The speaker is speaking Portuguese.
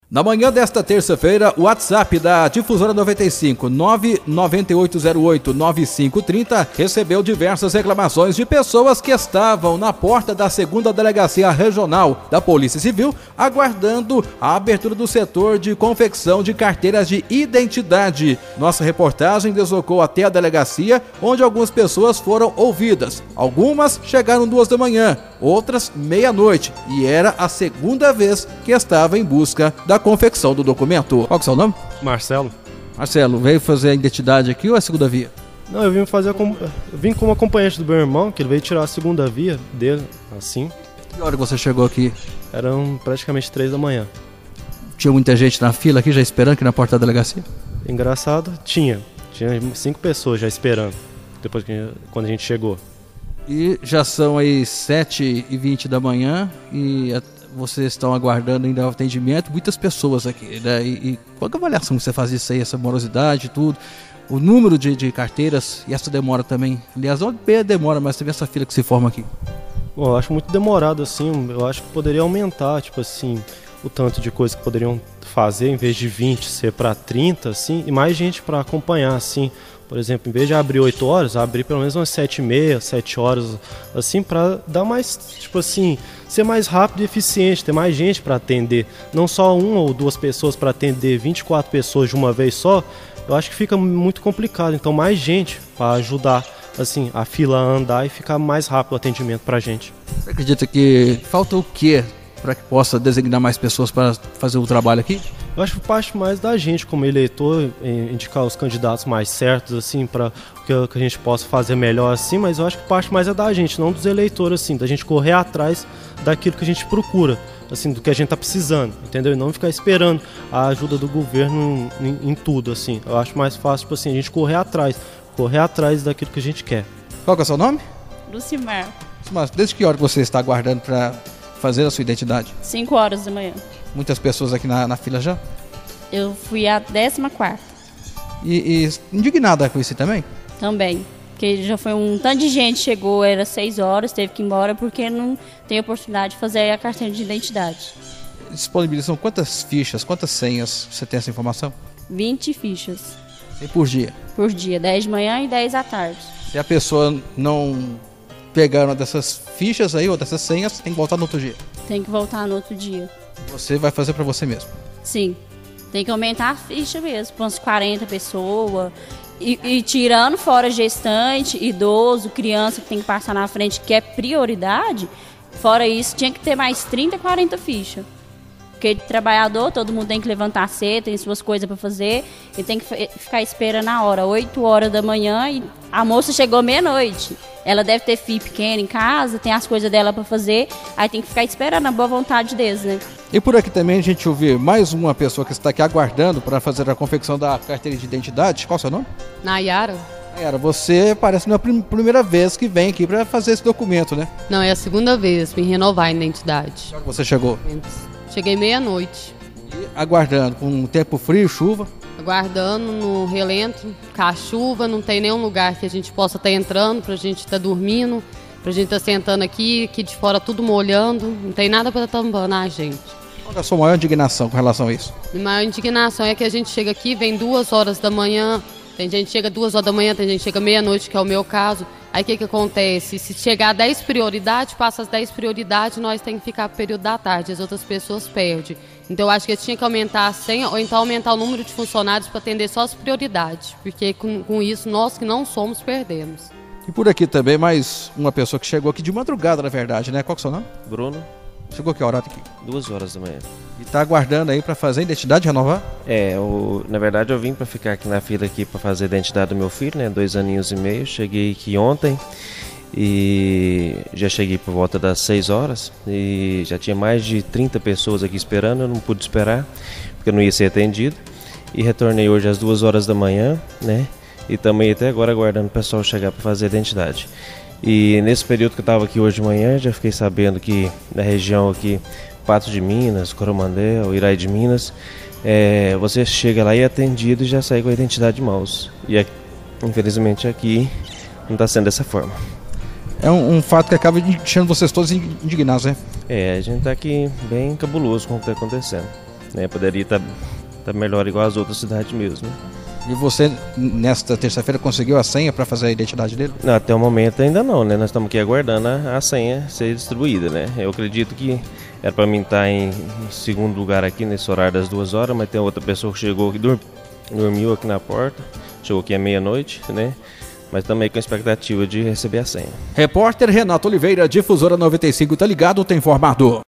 Na manhã desta terça-feira, o WhatsApp da Difusora 95, 998089530, recebeu diversas reclamações de pessoas que estavam na porta da 2ª Delegacia Regional da Polícia Civil, aguardando a abertura do setor de confecção de carteiras de identidade. Nossa reportagem deslocou até a delegacia, onde algumas pessoas foram ouvidas. Algumas chegaram 2 da manhã, outras meia-noite, e era a 2ª vez que estava em busca da confecção do documento. Qual que é o seu nome? Marcelo. Marcelo, veio fazer a identidade aqui ou a 2ª via? Não, eu vim como acompanhante do meu irmão, que ele veio tirar a 2ª via dele, assim. Que hora que você chegou aqui? Eram praticamente 3 da manhã. Tinha muita gente na fila aqui já esperando aqui na porta da delegacia? Engraçado, tinha 5 pessoas já esperando, quando a gente chegou. E já são aí 7h20 da manhã e vocês estão aguardando ainda o atendimento, muitas pessoas aqui, né? E qual que é a avaliação que você faz disso aí, essa morosidade, tudo, o número de carteiras e essa demora também? Aliás, não é demora, mas também essa fila que se forma aqui. Bom, eu acho muito demorado, assim, eu acho que poderia aumentar, tipo assim, o tanto de coisa que poderiam fazer, em vez de 20 ser para 30, assim, e mais gente para acompanhar, assim. Por exemplo, em vez de abrir 8 horas, abrir pelo menos umas 7h30, 7 horas, assim, para dar mais, tipo assim, ser mais rápido e eficiente, ter mais gente para atender. Não só 1 ou 2 pessoas para atender 24 pessoas de uma vez só, eu acho que fica muito complicado. Então, mais gente para ajudar, assim, a fila a andar e ficar mais rápido o atendimento para a gente. Você acredita que falta o quê para que possa designar mais pessoas para fazer o trabalho aqui? Eu acho que parte mais da gente como eleitor, indicar os candidatos mais certos, assim, para que a gente possa fazer melhor, assim, mas eu acho que parte mais é da gente, não dos eleitores, assim, da gente correr atrás daquilo que a gente procura, assim, do que a gente tá precisando, entendeu? E não ficar esperando a ajuda do governo em tudo, assim. Eu acho mais fácil, tipo assim, a gente correr atrás daquilo que a gente quer. Qual que é o seu nome? Lucimar. Lucimar, desde que hora que você está aguardando para fazer a sua identidade? 5 horas da manhã. Muitas pessoas aqui na fila já? Eu fui a 14ª. E indignada com isso também? Também. Porque já foi um tanto de gente, chegou, era 6 horas, teve que ir embora porque não tem oportunidade de fazer a carteira de identidade. Disponibilizam quantas fichas, quantas senhas? Você tem essa informação? 20 fichas. E por dia? Por dia, 10 de manhã e 10 à tarde. Se a pessoa não pegar uma dessas fichas aí, ou dessas senhas, tem que voltar no outro dia? Tem que voltar no outro dia. Você vai fazer para você mesmo? Sim. Tem que aumentar a ficha mesmo, para umas 40 pessoas. E tirando fora gestante, idoso, criança que tem que passar na frente, que é prioridade, fora isso, tinha que ter mais 30, 40 fichas. Porque trabalhador, todo mundo tem que levantar cedo, tem suas coisas para fazer, e tem que ficar esperando a hora, 8 horas da manhã, e a moça chegou meia-noite. Ela deve ter filho pequeno em casa, tem as coisas dela para fazer, aí tem que ficar esperando a boa vontade deles, né? E por aqui também a gente ouve mais uma pessoa que está aqui aguardando para fazer a confecção da carteira de identidade. Qual é o seu nome? Nayara. Nayara, você parece a primeira vez que vem aqui para fazer esse documento, né? Não, é a 2ª vez, vim renovar a identidade. Quando você chegou? Cheguei meia-noite. E aguardando, com um tempo frio, chuva? Aguardando no relento, com a chuva, não tem nenhum lugar que a gente possa estar entrando, pra gente estar dormindo, pra gente estar sentando aqui de fora tudo molhando, não tem nada para tampando a gente. Qual é a sua maior indignação com relação a isso? A maior indignação é que a gente chega aqui, vem 2 horas da manhã, tem gente que chega 2 horas da manhã, tem gente que chega meia-noite, que é o meu caso. Aí o que acontece? Se chegar a 10 prioridades, passa as 10 prioridades, nós temos que ficar pro período da tarde, as outras pessoas perdem. Então eu acho que tinha que aumentar a senha, ou então aumentar o número de funcionários para atender só as prioridades, porque com isso nós que não somos, perdemos. E por aqui também mais uma pessoa que chegou aqui de madrugada, na verdade, né? Qual que é o seu nome? Bruno. Chegou que hora aqui? 2 horas da manhã. E tá aguardando aí para fazer a identidade, renovar? Na verdade eu vim para ficar aqui na fila aqui para fazer a identidade do meu filho, né? 2 aninhos e meio. Cheguei aqui ontem e já cheguei por volta das 6 horas e já tinha mais de 30 pessoas aqui esperando. Eu não pude esperar porque eu não ia ser atendido e retornei hoje às 2 horas da manhã, né? E também até agora aguardando o pessoal chegar para fazer a identidade. E nesse período que eu estava aqui hoje de manhã, já fiquei sabendo que na região aqui, Patos de Minas, Coromandel, Iraí de Minas, você chega lá e é atendido e já sai com a identidade de mãos. E infelizmente aqui não está sendo dessa forma. É um fato que acaba deixando vocês todos indignados, né? A gente está aqui bem cabuloso com o que está acontecendo. né? Poderia estar melhor igual as outras cidades mesmo. E você, nesta terça-feira, conseguiu a senha para fazer a identidade dele? Não, até o momento ainda não, né? Nós estamos aqui aguardando a senha ser distribuída, né? Eu acredito que era para mim estar em segundo lugar aqui nesse horário das 2 horas, mas tem outra pessoa que chegou aqui, dormiu aqui na porta, chegou aqui à meia-noite, né? Mas também com a expectativa de receber a senha. Repórter Renato Oliveira, Difusora 95, tá ligado, tem informado.